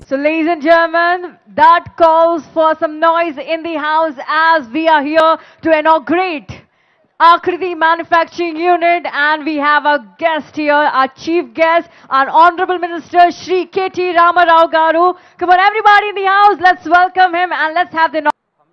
So, ladies and gentlemen, that calls for some noise in the house as we are here to inaugurate Akriti Manufacturing Unit, and we have our guest here, our chief guest, our Honorable Minister Shri K.T. Ramarao Garu. Come on, everybody in the house, let's welcome him and let's have the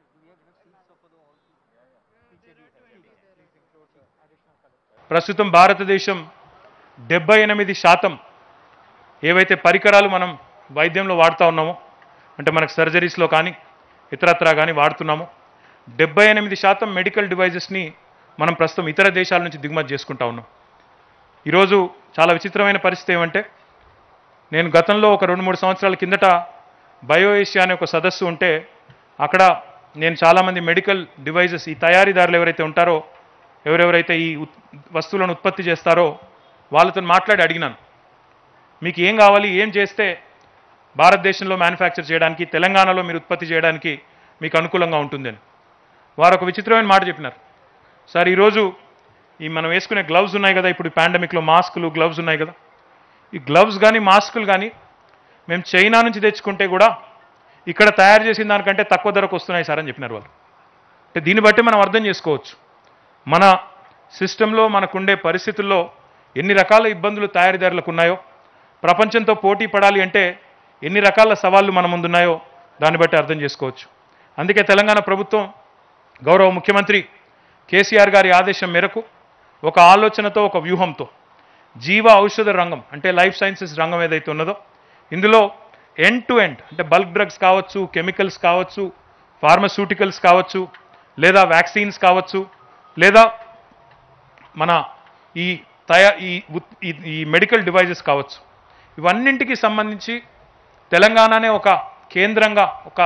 ప్రస్తుతం భారతదేశం 78% ఏవైతే పరికరాలు మనం వైద్యంలో వాడుతూ ఉన్నామో, అంటే మనకు సర్జరీస్లో కానీ ఇతరత్రా కానీ వాడుతున్నామో, 78% మెడికల్ డివైజెస్ని మనం ప్రస్తుతం ఇతర దేశాల నుంచి దిగుమతి చేసుకుంటా ఉన్నాం. ఈరోజు చాలా విచిత్రమైన పరిస్థితి ఏమంటే, నేను గతంలో ఒక 2-3 సంవత్సరాల కిందట బయో ఏషియా అనే ఒక సదస్సు ఉంటే అక్కడ నేను చాలామంది మెడికల్ డివైజెస్ ఈ తయారీదారులు ఎవరైతే ఉంటారో, ఎవరెవరైతే ఈ వస్తువులను ఉత్పత్తి చేస్తారో వాళ్ళతో మాట్లాడి అడిగినాను, మీకు ఏం కావాలి, ఏం చేస్తే భారతదేశంలో మ్యానుఫ్యాక్చర్ చేయడానికి, తెలంగాణలో మీరు ఉత్పత్తి చేయడానికి మీకు అనుకూలంగా ఉంటుందని. వారు ఒక విచిత్రమైన మాట చెప్పినారు. సార్, ఈరోజు ఈ మనం వేసుకునే గ్లవ్స్ ఉన్నాయి కదా, ఇప్పుడు పాండమిక్లో మాస్కులు గ్లవ్స్ ఉన్నాయి కదా, ఈ గ్లవ్స్ కానీ మాస్కులు కానీ మేము చైనా నుంచి తెచ్చుకుంటే కూడా ఇక్కడ తయారు చేసిన దానికంటే తక్కువ ధరకు వస్తున్నాయి సార్ అని చెప్పినారు వాళ్ళు. అంటే దీన్ని బట్టి మనం అర్థం చేసుకోవచ్చు, మన సిస్టంలో మనకుండే పరిస్థితుల్లో ఎన్ని రకాల ఇబ్బందులు తయారీదారులకు ఉన్నాయో, ప్రపంచంతో పోటీ పడాలి అంటే ఎన్ని రకాల సవాళ్లు మన ముందున్నాయో దాన్ని బట్టి అర్థం చేసుకోవచ్చు. అందుకే తెలంగాణ ప్రభుత్వం గౌరవ ముఖ్యమంత్రి కేసీఆర్ గారి ఆదేశం మేరకు ఒక ఆలోచనతో, ఒక వ్యూహంతో జీవ ఔషధ రంగం అంటే లైఫ్ సైన్సెస్ రంగం ఏదైతే ఉన్నదో, ఇందులో ఎండ్ టు ఎండ్ అంటే బల్క్ డ్రగ్స్ కావచ్చు, కెమికల్స్ కావచ్చు, ఫార్మస్యూటికల్స్ కావచ్చు, లేదా వ్యాక్సిన్స్ కావచ్చు, లేదా మన ఈ మెడికల్ డివైజెస్ కావచ్చు, ఇవన్నింటికి సంబంధించి తెలంగాణనే ఒక కేంద్రంగా, ఒక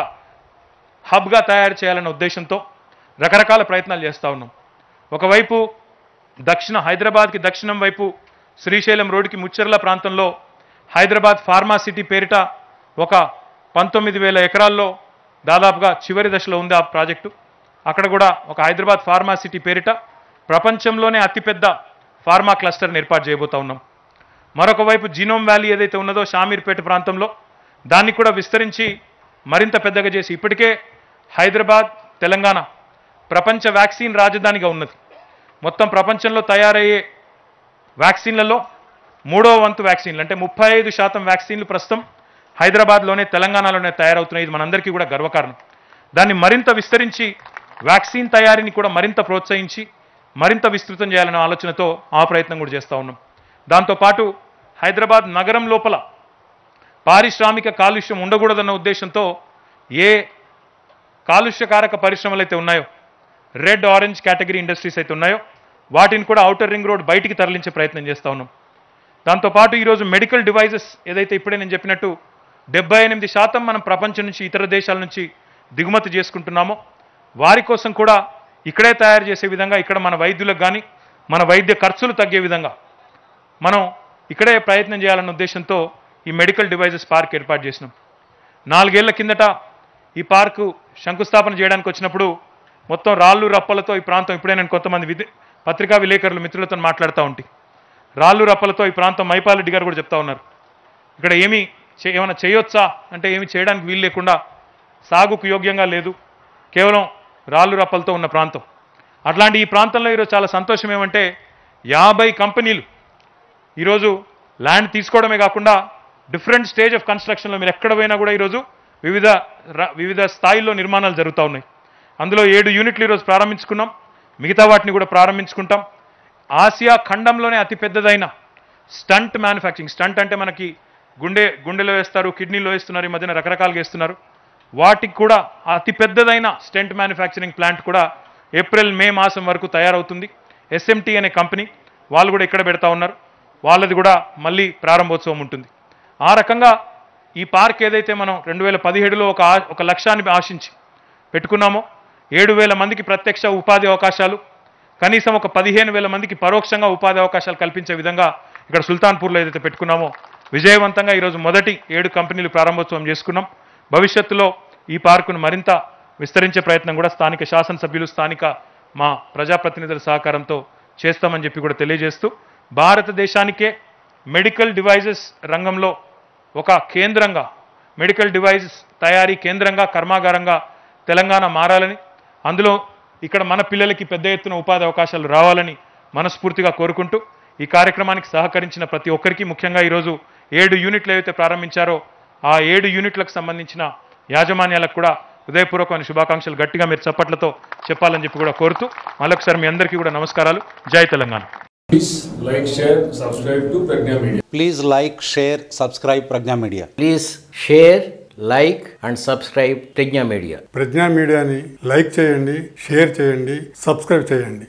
హబ్గా తయారు చేయాలనే ఉద్దేశంతో రకరకాల ప్రయత్నాలు చేస్తూ ఉన్నాం. ఒకవైపు హైదరాబాద్కి దక్షిణం వైపు శ్రీశైలం రోడ్డుకి ముచ్చెర్ల ప్రాంతంలో హైదరాబాద్ ఫార్మా సిటీ పేరిట ఒక 19,000 ఎకరాల్లో దాదాపుగా చివరి దశలో ఉంది ఆ ప్రాజెక్టు. అక్కడ కూడా ఒక హైదరాబాద్ ఫార్మా సిటీ పేరిట ప్రపంచంలోనే అతిపెద్ద ఫార్మా క్లస్టర్ని ఏర్పాటు చేయబోతా ఉన్నాం. మరొక వైపు జీనోమ్ వ్యాలీ ఏదైతే ఉన్నదో షామీర్పేట ప్రాంతంలో, దాన్ని కూడా విస్తరించి మరింత పెద్దగా చేసి, ఇప్పటికే హైదరాబాద్ తెలంగాణ ప్రపంచ వ్యాక్సిన్ రాజధానిగా ఉన్నది. మొత్తం ప్రపంచంలో తయారయ్యే వ్యాక్సిన్లలో 3వ వంతు వ్యాక్సిన్లు అంటే 35% వ్యాక్సిన్లు ప్రస్తుతం హైదరాబాద్లోనే, తెలంగాణలోనే తయారవుతున్నాయి. ఇది మనందరికీ కూడా గర్వకారణం. దాన్ని మరింత విస్తరించి వ్యాక్సిన్ తయారీని కూడా మరింత ప్రోత్సహించి మరింత విస్తృతం చేయాలనే ఆలోచనతో ఆ ప్రయత్నం కూడా చేస్తూ ఉన్నాం. దాంతోపాటు హైదరాబాద్ నగరం లోపల పారిశ్రామిక కాలుష్యం ఉండకూడదన్న ఉద్దేశంతో ఏ కాలుష్యకారక పరిశ్రమలు అయితే ఉన్నాయో, రెడ్ ఆరెంజ్ కేటగిరీ ఇండస్ట్రీస్ అయితే ఉన్నాయో, వాటిని కూడా ఔటర్ రింగ్ రోడ్ బయటికి తరలించే ప్రయత్నం చేస్తూ ఉన్నాం. దాంతోపాటు ఈరోజు మెడికల్ డివైజెస్ ఏదైతే ఇప్పుడే నేను చెప్పినట్టు 78% మనం ప్రపంచం నుంచి, ఇతర దేశాల నుంచి దిగుమతి చేసుకుంటున్నామో, వారి కోసం కూడా ఇక్కడే తయారు చేసే విధంగా, ఇక్కడ మన వైద్యులకు కానీ మన వైద్య ఖర్చులు తగ్గే విధంగా మనం ఇక్కడే ప్రయత్నం చేయాలన్న ఉద్దేశంతో ఈ మెడికల్ డివైజెస్ పార్క్ ఏర్పాటు చేసినాం. 4 ఏళ్ల కిందట ఈ పార్కు శంకుస్థాపన చేయడానికి వచ్చినప్పుడు మొత్తం రాళ్ళు రప్పలతో ఈ ప్రాంతం, ఇప్పుడే నేను కొంతమంది పత్రికా విలేకరులు మిత్రులతో మాట్లాడుతూ ఉంటే, రాళ్ళు రప్పలతో ఈ ప్రాంతం మైపాలరెడ్డి గారు కూడా చెప్తా ఉన్నారు, ఇక్కడ ఏమైనా చేయొచ్చా అంటే ఏమి చేయడానికి వీలు లేకుండా, సాగుకు యోగ్యంగా లేదు, కేవలం రాళ్ళు రప్పలతో ఉన్న ప్రాంతం. అట్లాంటి ఈ ప్రాంతంలో ఈరోజు చాలా సంతోషం ఏమంటే 50 కంపెనీలు ఈరోజు ల్యాండ్ తీసుకోవడమే కాకుండా డిఫరెంట్ స్టేజ్ ఆఫ్ కన్స్ట్రక్షన్లో, మీరు ఎక్కడ పోయినా కూడా ఈరోజు వివిధ స్థాయిల్లో నిర్మాణాలు జరుగుతూ ఉన్నాయి. అందులో 7 యూనిట్లు ఈరోజు ప్రారంభించుకున్నాం, మిగతా వాటిని కూడా ప్రారంభించుకుంటాం. ఆసియా ఖండంలోనే అతిపెద్దదైన స్టంట్ మ్యానుఫ్యాక్చరింగ్, స్టంట్ అంటే మనకి గుండెలో వేస్తారు, కిడ్నీలో వేస్తున్నారు, ఈ మధ్యన రకరకాలుగా వేస్తున్నారు, వాటికి కూడా అతిపెద్దదైన స్టెంట్ మ్యానుఫ్యాక్చరింగ్ ప్లాంట్ కూడా ఏప్రిల్-మే మాసం వరకు తయారవుతుంది. SMT అనే కంపెనీ వాళ్ళు కూడా ఇక్కడ పెడతా ఉన్నారు, వాళ్ళది కూడా మళ్ళీ ప్రారంభోత్సవం ఉంటుంది. ఆ రకంగా ఈ పార్క్ ఏదైతే మనం 2017లో ఒక లక్ష్యాన్ని ఆశించి పెట్టుకున్నామో, 7,000 మందికి ప్రత్యక్ష ఉపాధి అవకాశాలు, కనీసం ఒక 15,000 మందికి పరోక్షంగా ఉపాధి అవకాశాలు కల్పించే విధంగా ఇక్కడ సుల్తాన్పూర్లో ఏదైతే పెట్టుకున్నామో విజయవంతంగా ఈరోజు మొదటి 7 కంపెనీలు ప్రారంభోత్సవం చేసుకున్నాం. భవిష్యత్తులో ఈ పార్కును మరింత విస్తరించే ప్రయత్నం కూడా స్థానిక శాసనసభ్యులు, స్థానిక మా ప్రజాప్రతినిధుల సహకారంతో చేస్తామని చెప్పి కూడా తెలియజేస్తూ, భారతదేశానికే మెడికల్ డివైజెస్ రంగంలో ఒక కేంద్రంగా మెడికల్ డివైస్ తయారీ కేంద్రంగా కర్మాగారంగా తెలంగాణ మారాలని, అందులో ఇక్కడ మన పిల్లలకి పెద్ద ఎత్తున ఉపాధి అవకాశాలు రావాలని మనస్ఫూర్తిగా కోరుకుంటూ ఈ కార్యక్రమానికి సహకరించిన ప్రతి ఒక్కరికి, ముఖ్యంగా ఈరోజు 7 యూనిట్లు ఏవైతే ప్రారంభించారో ఆ 7 యూనిట్లకు సంబంధించిన యాజమాన్యాలకు కూడా హృదయపూర్వకమైన శుభాకాంక్షలు గట్టిగా మీరు చప్పట్లతో చెప్పాలని చెప్పి కూడా కోరుతూ మళ్ళొకసారి మీ అందరికీ కూడా నమస్కారాలు. జై Telangana. Please like, share, subscribe to Pragna Media. Please like, share, subscribe Pragna Media. Please share, like and subscribe Pragna Media. ప్రజ్ఞా మీడియాని లైక్ చేయండి, షేర్ చేయండి, సబ్స్క్రైబ్ చేయండి.